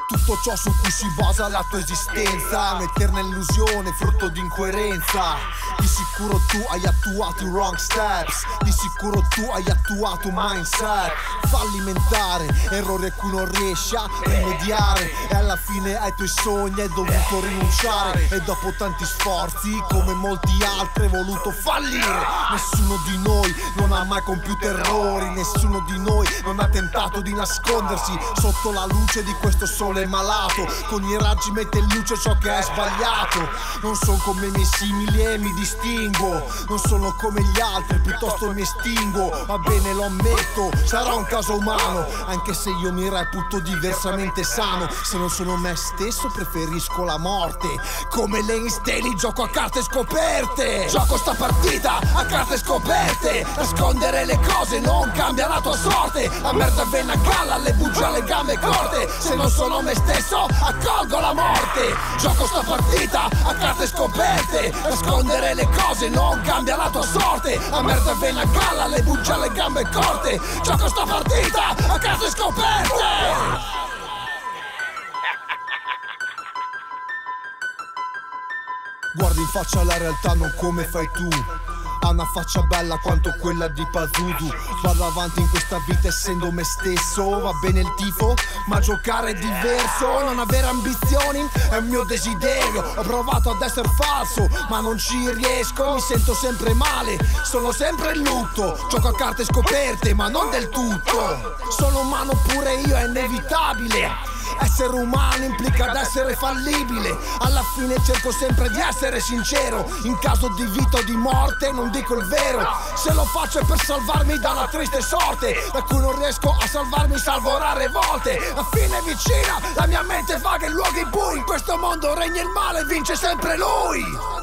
Tutto ciò su cui si basa la tua esistenza è un'eterna illusione, frutto di incoerenza. Di sicuro tu hai attuato i wrong steps, di sicuro tu hai attuato un mindset fallimentare, errori a cui non riesci a rimediare, e alla fine ai tuoi sogni hai dovuto rinunciare. E dopo tanti sforzi, come molti altri, hai voluto fallire. Nessuno di noi non ha mai compiuto errori, nessuno di noi non ha tentato di nascondersi sotto la luce di questo sole malato. Con i raggi mette in luce ciò che hai sbagliato. Non sono come i miei simili e mi distingo, non sono come gli altri, piuttosto mi estinguo. Va bene, lo ammetto, sarà un caso umano, anche se io mi reputo diversamente sano. Se non sono me stesso preferisco la morte. Come Lane Staley gioco a carte scoperte. Gioco sta partita a carte scoperte. Nascondere le cose non cambia la tua sorte. La merda avvenne a galla, le bugie alle gambe corte. Se non sono me stesso accolgo la morte. Gioco sta partita a carte scoperte. Nascondere le cose non cambia la tua sorte. La merda avvenne a galla, le bugie alle gambe corte. Gioco sta partita a carte scoperte. Guardi in faccia la realtà non come fai tu. Ha una faccia bella quanto quella di Pazuzu. Vado avanti in questa vita essendo me stesso. Va bene il tifo, ma giocare è diverso. Non avere ambizioni è un mio desiderio. Ho provato ad essere falso, ma non ci riesco. Mi sento sempre male, sono sempre in lutto. Gioco a carte scoperte, ma non del tutto. Sono umano pure io, è inevitabile. Essere umano implica ad essere fallibile. Alla fine cerco sempre di essere sincero. In caso di vita o di morte non dico il vero. Se lo faccio è per salvarmi da una triste sorte, da cui non riesco a salvarmi, salvo rare volte. La fine è vicina, la mia mente vaga in luoghi bui. In questo mondo regna il male, vince sempre lui.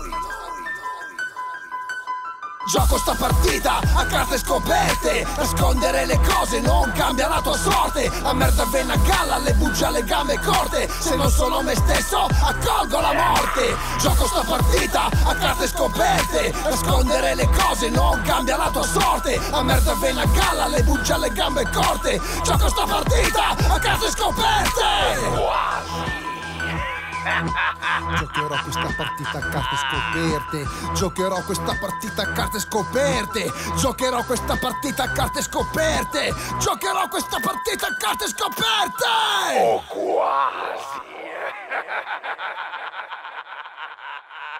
Gioco sta partita a carte scoperte. Nascondere le cose non cambia la tua sorte. La merda avvenne a galla, le bugie alle gambe corte. Se non sono me stesso accolgo la morte. Gioco sta partita a carte scoperte. Nascondere le cose non cambia la tua sorte. La merda avvenne a galla, le bugie alle gambe corte. Gioco sta partita a carte scoperte. Giocherò questa partita a carte scoperte. Giocherò questa partita a carte scoperte. Giocherò questa partita a carte scoperte. Giocherò questa partita a carte scoperte. Oh, quasi.